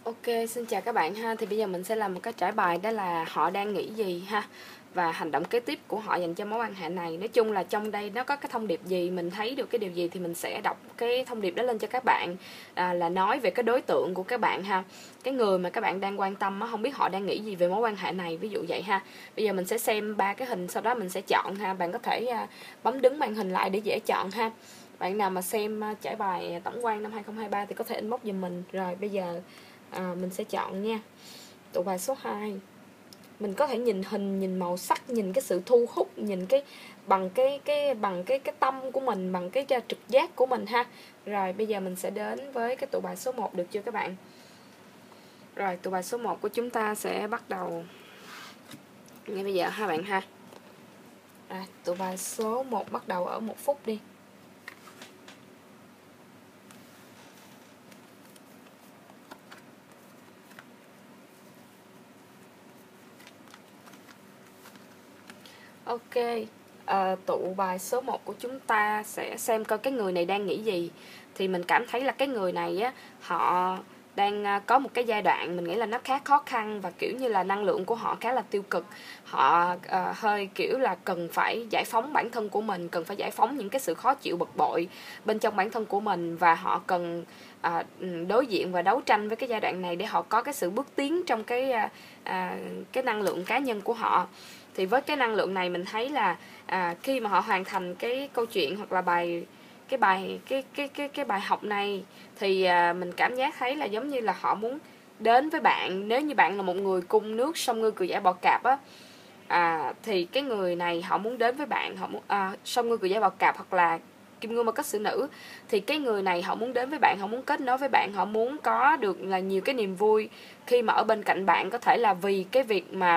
Ok, xin chào các bạn ha. Thì bây giờ mình sẽ làm một cái trải bài, đó là họ đang nghĩ gì ha, và hành động kế tiếp của họ dành cho mối quan hệ này. Nói chung là trong đây nó có cái thông điệp gì, mình thấy được cái điều gì thì mình sẽ đọc cái thông điệp đó lên cho các bạn, là nói về cái đối tượng của các bạn ha. Cái người mà các bạn đang quan tâm á, không biết họ đang nghĩ gì về mối quan hệ này, ví dụ vậy ha. Bây giờ mình sẽ xem ba cái hình, sau đó mình sẽ chọn ha. Bạn có thể bấm đứng màn hình lại để dễ chọn ha. Bạn nào mà xem trải bài tổng quan năm 2023 thì có thể inbox giùm mình. Rồi bây giờ mình sẽ chọn nha. Tụ bài số 2. Mình có thể nhìn hình, nhìn màu sắc, nhìn cái sự thu hút, nhìn cái bằng cái tâm của mình, bằng cái trực giác của mình ha. Rồi bây giờ mình sẽ đến với cái tụ bài số 1 được chưa các bạn? Rồi tụ bài số 1 của chúng ta sẽ bắt đầu ngay bây giờ ha bạn ha. Rồi tụ bài số 1 bắt đầu ở 1 phút đi. Ok, tụ bài số 1 của chúng ta sẽ xem coi cái người này đang nghĩ gì. Thì mình cảm thấy là cái người này á, họ đang có một cái giai đoạn mình nghĩ là nó khá khó khăn, và kiểu như là năng lượng của họ khá là tiêu cực. Họ hơi kiểu là cần phải giải phóng bản thân của mình, cần phải giải phóng những cái sự khó chịu bực bội bên trong bản thân của mình, và họ cần đối diện và đấu tranh với cái giai đoạn này để họ có cái sự bước tiến trong cái năng lượng cá nhân của họ. Thì với cái năng lượng này mình thấy là khi mà họ hoàn thành cái câu chuyện hoặc là cái bài học này, thì mình cảm giác thấy là giống như là họ muốn đến với bạn. Nếu như bạn là một người cung nước sông Ngư Cự Giải Bọ Cạp á, thì cái người này họ muốn đến với bạn. Họ muốn sông Ngư Cự Giải Bọ Cạp hoặc là Kim Ngưu Ma Kết Sử Nữ, thì cái người này họ muốn đến với bạn, họ muốn kết nối với bạn, họ muốn có được là nhiều cái niềm vui khi mà ở bên cạnh bạn. Có thể là vì cái việc mà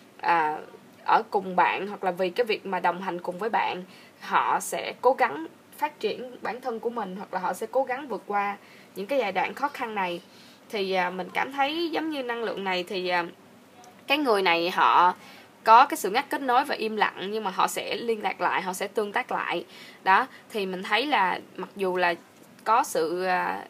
ở cùng bạn, hoặc là vì cái việc mà đồng hành cùng với bạn, họ sẽ cố gắng phát triển bản thân của mình, hoặc là họ sẽ cố gắng vượt qua những cái giai đoạn khó khăn này. Thì mình cảm thấy giống như năng lượng này thì cái người này họ có cái sự ngắt kết nối và im lặng, nhưng mà họ sẽ liên lạc lại, họ sẽ tương tác lại. Đó, thì mình thấy là mặc dù là có sự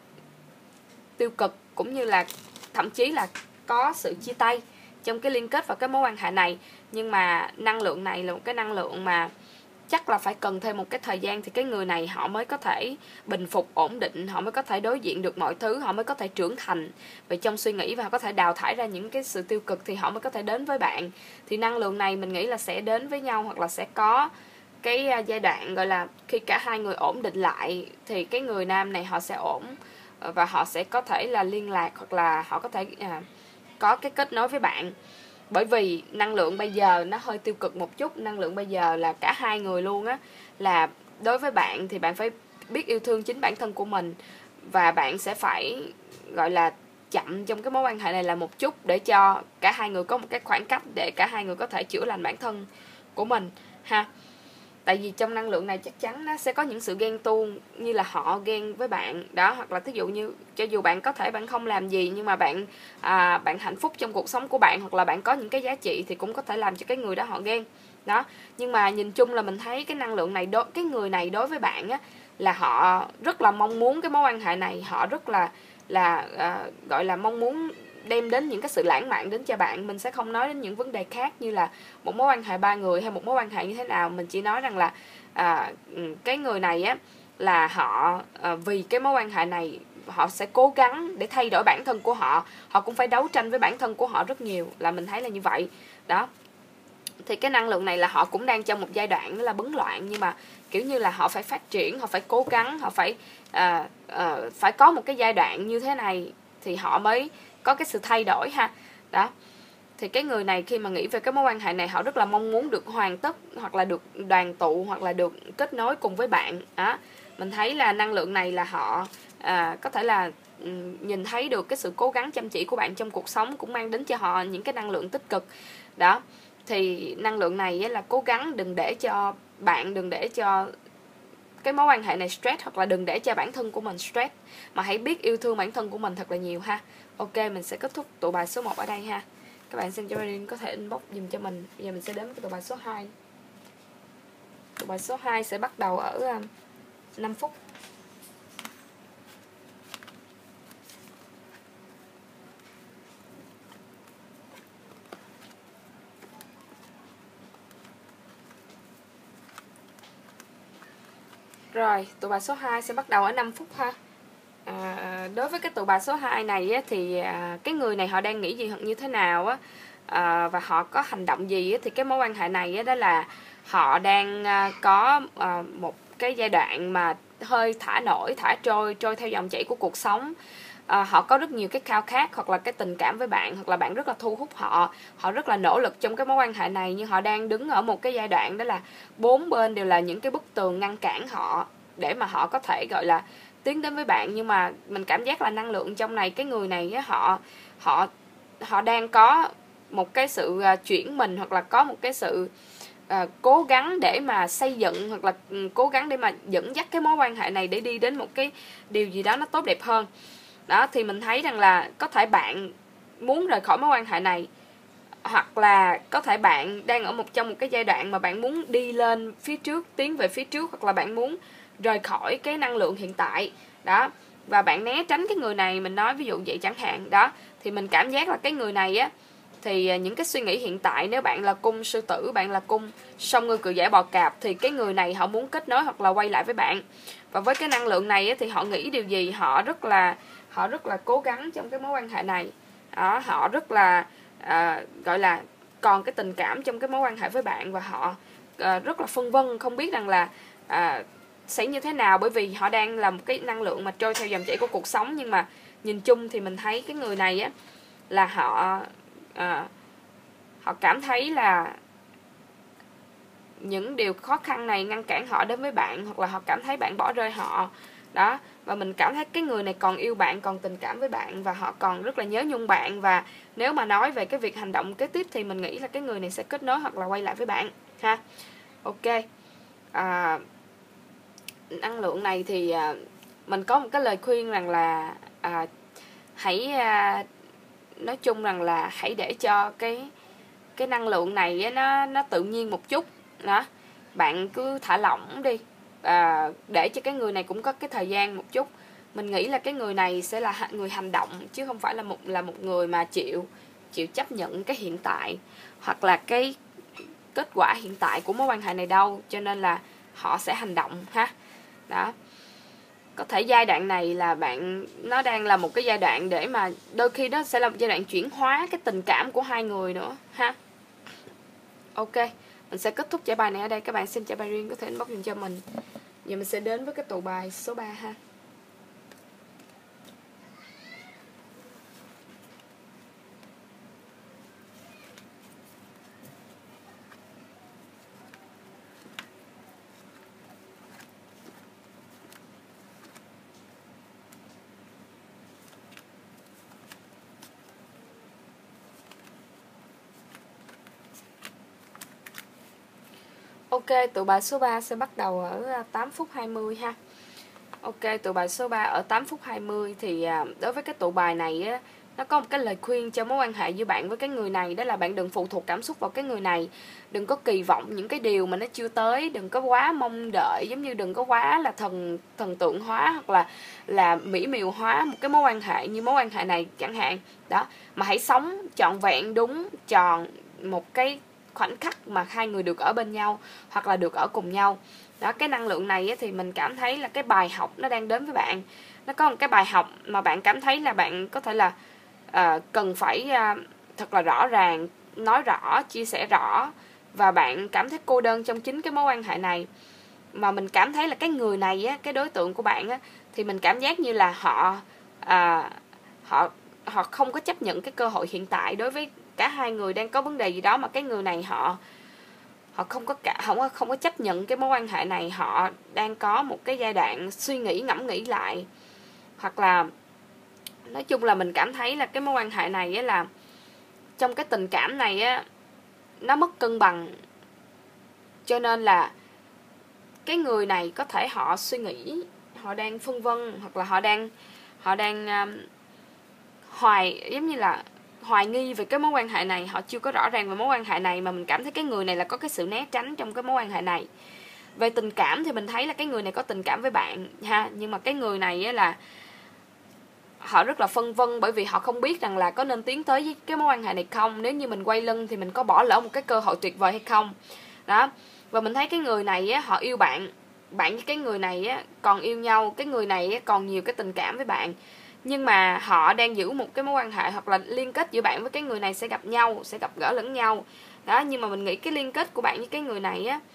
tiêu cực, cũng như là thậm chí là có sự chia tay trong cái liên kết và cái mối quan hệ này, nhưng mà năng lượng này là một cái năng lượng mà chắc là phải cần thêm một cái thời gian thì cái người này họ mới có thể bình phục, ổn định, họ mới có thể đối diện được mọi thứ, họ mới có thể trưởng thành về trong suy nghĩ, và họ có thể đào thải ra những cái sự tiêu cực, thì họ mới có thể đến với bạn. Thì năng lượng này mình nghĩ là sẽ đến với nhau, hoặc là sẽ có cái giai đoạn gọi là khi cả hai người ổn định lại, thì cái người nam này họ sẽ ổn, và họ sẽ có thể là liên lạc, hoặc là họ có thể có cái kết nối với bạn. Bởi vì năng lượng bây giờ nó hơi tiêu cực một chút. Năng lượng bây giờ là cả hai người luôn á, là đối với bạn thì bạn phải biết yêu thương chính bản thân của mình, và bạn sẽ phải gọi là chậm trong cái mối quan hệ này là một chút, để cho cả hai người có một cái khoảng cách, để cả hai người có thể chữa lành bản thân của mình ha. Tại vì trong năng lượng này chắc chắn nó sẽ có những sự ghen tuông, như là họ ghen với bạn đó, hoặc là thí dụ như cho dù bạn có thể bạn không làm gì, nhưng mà bạn hạnh phúc trong cuộc sống của bạn, hoặc là bạn có những cái giá trị, thì cũng có thể làm cho cái người đó họ ghen đó. Nhưng mà nhìn chung là mình thấy cái năng lượng này, cái người này đối với bạn á, là họ rất là mong muốn cái mối quan hệ này, họ rất là gọi là mong muốn đem đến những cái sự lãng mạn đến cho bạn. Mình sẽ không nói đến những vấn đề khác như là một mối quan hệ ba người hay một mối quan hệ như thế nào. Mình chỉ nói rằng là cái người này á, là họ vì cái mối quan hệ này họ sẽ cố gắng để thay đổi bản thân của họ. Họ cũng phải đấu tranh với bản thân của họ rất nhiều, là mình thấy là như vậy đó. Thì cái năng lượng này là họ cũng đang trong một giai đoạn đó là bấn loạn, nhưng mà kiểu như là họ phải phát triển, họ phải cố gắng, họ phải phải có một cái giai đoạn như thế này thì họ mới có cái sự thay đổi ha. Đó, thì cái người này khi mà nghĩ về cái mối quan hệ này, họ rất là mong muốn được hoàn tất, hoặc là được đoàn tụ, hoặc là được kết nối cùng với bạn đó. Mình thấy là năng lượng này là họ có thể là nhìn thấy được cái sự cố gắng chăm chỉ của bạn trong cuộc sống, cũng mang đến cho họ những cái năng lượng tích cực đó. Thì năng lượng này là cố gắng đừng để cho bạn, đừng để cho cái mối quan hệ này stress, hoặc là đừng để cho bản thân của mình stress, mà hãy biết yêu thương bản thân của mình thật là nhiều ha. Ok, mình sẽ kết thúc tụ bài số 1 ở đây ha. Các bạn xem cho reading có thể inbox dùm cho mình. Bây giờ mình sẽ đến với tụ bài số 2. Tụ bài số 2 sẽ bắt đầu ở 5 phút. Rồi, tụ bài số 2 sẽ bắt đầu ở 5 phút ha. Đối với cái tụ bài số 2 này á, thì cái người này họ đang nghĩ gì hoặc như thế nào á, và họ có hành động gì á, thì cái mối quan hệ này á, đó là họ đang có một cái giai đoạn mà hơi thả nổi, thả trôi theo dòng chảy của cuộc sống. Họ có rất nhiều cái khao khát hoặc là cái tình cảm với bạn, hoặc là bạn rất là thu hút họ, họ rất là nỗ lực trong cái mối quan hệ này, nhưng họ đang đứng ở một cái giai đoạn đó là bốn bên đều là những cái bức tường ngăn cản họ để mà họ có thể gọi là tiến đến với bạn. Nhưng mà mình cảm giác là năng lượng trong này, cái người này á, họ đang có một cái sự chuyển mình, hoặc là có một cái sự cố gắng để mà xây dựng, hoặc là cố gắng để mà dẫn dắt cái mối quan hệ này để đi đến một cái điều gì đó nó tốt đẹp hơn. Đó, thì mình thấy rằng là có thể bạn muốn rời khỏi mối quan hệ này, hoặc là có thể bạn đang ở trong một cái giai đoạn mà bạn muốn đi lên phía trước, tiến về phía trước, hoặc là bạn muốn rời khỏi cái năng lượng hiện tại đó, và bạn né tránh cái người này, mình nói ví dụ vậy chẳng hạn. Đó, thì mình cảm giác là cái người này á, thì những cái suy nghĩ hiện tại, nếu bạn là cung sư tử, bạn là cung song ngư cự giải bò cạp, thì cái người này họ muốn kết nối hoặc là quay lại với bạn. Và với cái năng lượng này á, thì họ nghĩ điều gì, họ rất là cố gắng trong cái mối quan hệ này đó, họ rất là gọi là còn cái tình cảm trong cái mối quan hệ với bạn, và họ rất là phân vân không biết rằng là sẽ như thế nào, bởi vì họ đang là một cái năng lượng mà trôi theo dòng chảy của cuộc sống. Nhưng mà nhìn chung thì mình thấy cái người này á, là họ cảm thấy là những điều khó khăn này ngăn cản họ đến với bạn, hoặc là họ cảm thấy bạn bỏ rơi họ đó. Và mình cảm thấy cái người này còn yêu bạn, còn tình cảm với bạn, và họ còn rất là nhớ nhung bạn. Và nếu mà nói về cái việc hành động kế tiếp thì mình nghĩ là cái người này sẽ kết nối hoặc là quay lại với bạn ha. Ok, năng lượng này thì mình có một cái lời khuyên rằng là hãy nói chung rằng là hãy để cho cái năng lượng này nó tự nhiên một chút đó. Bạn cứ thả lỏng đi, để cho cái người này cũng có cái thời gian một chút. Mình nghĩ là cái người này sẽ là người hành động, chứ không phải là một người mà chịu chấp nhận cái hiện tại hoặc là cái kết quả hiện tại của mối quan hệ này đâu. Cho nên là họ sẽ hành động ha. Đó, có thể giai đoạn này là nó đang là một cái giai đoạn để mà đôi khi nó sẽ là một giai đoạn chuyển hóa cái tình cảm của hai người nữa ha. Ok, mình sẽ kết thúc giải bài này ở đây. Các bạn xem giải bài riêng có thể inbox dùm cho mình. Giờ mình sẽ đến với cái tụ bài số 3 ha. Ok, tụ bài số 3 sẽ bắt đầu ở 8 phút 20 ha. Ok, tụ bài số 3 ở 8 phút 20 thì đối với cái tụ bài này á, nó có một cái lời khuyên cho mối quan hệ giữa bạn với cái người này. Đó là bạn đừng phụ thuộc cảm xúc vào cái người này. Đừng có kỳ vọng những cái điều mà nó chưa tới. Đừng có quá mong đợi, giống như đừng có quá là thần tượng hóa hoặc là mỹ miều hóa một cái mối quan hệ như mối quan hệ này chẳng hạn. Đó, mà hãy sống trọn vẹn, đúng tròn một cái khoảnh khắc mà hai người được ở bên nhau hoặc là được ở cùng nhau. Đó, cái năng lượng này á, thì mình cảm thấy là cái bài học nó đang đến với bạn. Nó có một cái bài học mà bạn cảm thấy là bạn có thể là cần phải thật là rõ ràng, nói rõ, chia sẻ rõ. Và bạn cảm thấy cô đơn trong chính cái mối quan hệ này. Mà mình cảm thấy là cái người này á, cái đối tượng của bạn á, thì mình cảm giác như là họ không có chấp nhận cái cơ hội hiện tại. Đối với cả hai người đang có vấn đề gì đó, mà cái người này họ không có chấp nhận cái mối quan hệ này. Họ đang có một cái giai đoạn suy nghĩ, ngẫm nghĩ lại, hoặc là nói chung là mình cảm thấy là cái mối quan hệ này á, là trong cái tình cảm này á, nó mất cân bằng. Cho nên là cái người này có thể họ suy nghĩ, họ đang phân vân, hoặc là họ đang giống như là hoài nghi về cái mối quan hệ này. Họ chưa có rõ ràng về mối quan hệ này, mà mình cảm thấy cái người này là có cái sự né tránh trong cái mối quan hệ này. Về tình cảm thì mình thấy là cái người này có tình cảm với bạn ha, nhưng mà cái người này á, là họ rất là phân vân, bởi vì họ không biết rằng là có nên tiến tới với cái mối quan hệ này không. Nếu như mình quay lưng thì mình có bỏ lỡ một cái cơ hội tuyệt vời hay không. Đó, và mình thấy cái người này á, họ yêu bạn, bạn với cái người này á còn yêu nhau, cái người này á còn nhiều cái tình cảm với bạn, nhưng mà họ đang giữ một cái mối quan hệ hoặc là liên kết giữa bạn với cái người này sẽ gặp nhau, sẽ gặp gỡ lẫn nhau đó. Nhưng mà mình nghĩ cái liên kết của bạn với cái người này á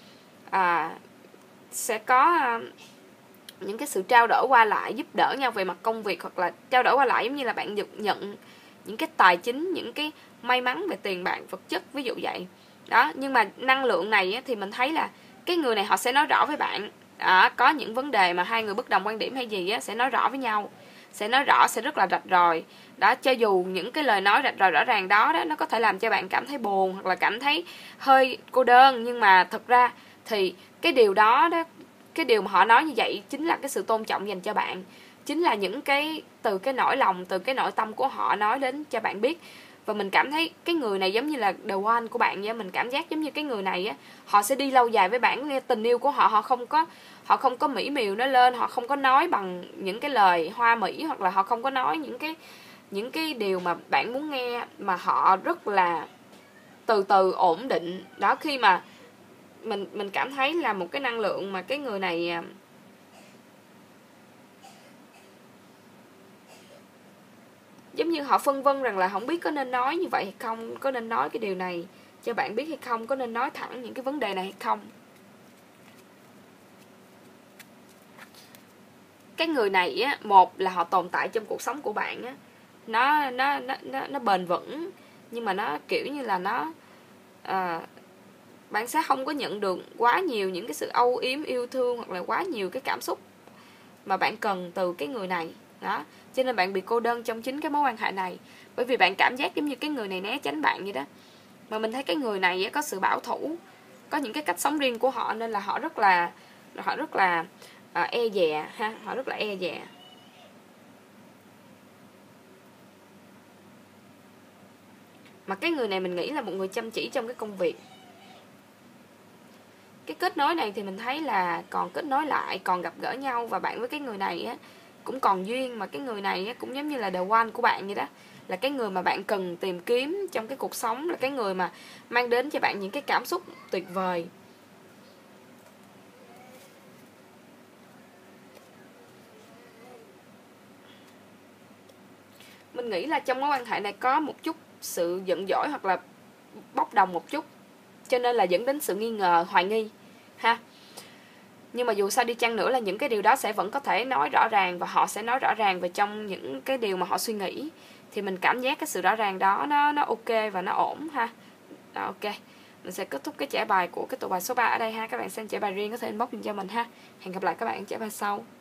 sẽ có những cái sự trao đổi qua lại, giúp đỡ nhau về mặt công việc, hoặc là trao đổi qua lại giống như là bạn nhận những cái tài chính, những cái may mắn về tiền bạc vật chất, ví dụ vậy đó. Nhưng mà năng lượng này á, thì mình thấy là cái người này họ sẽ nói rõ với bạn đó, có những vấn đề mà hai người bất đồng quan điểm hay gì á, sẽ nói rõ với nhau, sẽ nói rõ, sẽ rất là rạch ròi đó. Cho dù những cái lời nói rạch ròi rõ ràng đó nó có thể làm cho bạn cảm thấy buồn hoặc là cảm thấy hơi cô đơn, nhưng mà thật ra thì cái điều đó cái điều mà họ nói như vậy chính là cái sự tôn trọng dành cho bạn, chính là những cái từ cái nỗi lòng, từ cái nội tâm của họ nói đến cho bạn biết. Và mình cảm thấy cái người này giống như là the one của bạn vậy. Mình cảm giác giống như cái người này á, họ sẽ đi lâu dài với bạn. Nghe tình yêu của họ, họ không có mỹ miều nó lên, họ không có nói bằng những cái lời hoa mỹ, hoặc là họ không có nói những cái điều mà bạn muốn nghe, mà họ rất là từ từ ổn định đó. Khi mà mình cảm thấy là một cái năng lượng mà cái người này giống như họ phân vân rằng là không biết có nên nói như vậy hay không, có nên nói cái điều này cho bạn biết hay không, có nên nói thẳng những cái vấn đề này hay không. Cái người này á, một là họ tồn tại trong cuộc sống của bạn á, nó bền vững, nhưng mà nó kiểu như là nó bạn sẽ không có nhận được quá nhiều những cái sự âu yếm yêu thương, hoặc là quá nhiều cái cảm xúc mà bạn cần từ cái người này đó. Cho nên bạn bị cô đơn trong chính cái mối quan hệ này, bởi vì bạn cảm giác giống như cái người này né tránh bạn vậy đó. Mà mình thấy cái người này có sự bảo thủ, có những cái cách sống riêng của họ, nên là họ rất là e dè ha, họ rất là e dè. Mà cái người này mình nghĩ là một người chăm chỉ trong cái công việc. Cái kết nối này thì mình thấy là còn kết nối lại, còn gặp gỡ nhau, và bạn với cái người này á cũng còn duyên. Mà cái người này á cũng giống như là the one của bạn vậy đó, là cái người mà bạn cần tìm kiếm trong cái cuộc sống, là cái người mà mang đến cho bạn những cái cảm xúc tuyệt vời. Mình nghĩ là trong mối quan hệ này có một chút sự giận dỗi hoặc là bốc đồng một chút, cho nên là dẫn đến sự nghi ngờ, hoài nghi ha. Nhưng mà dù sao đi chăng nữa là những cái điều đó sẽ vẫn có thể nói rõ ràng, và họ sẽ nói rõ ràng về trong những cái điều mà họ suy nghĩ. Thì mình cảm giác cái sự rõ ràng đó nó ok và nó ổn ha. Đó, ok. Mình sẽ kết thúc cái trả bài của cái tụ bài số 3 ở đây ha. Các bạn xem trả bài riêng có thể inbox cho mình ha. Hẹn gặp lại các bạn ở trả bài sau.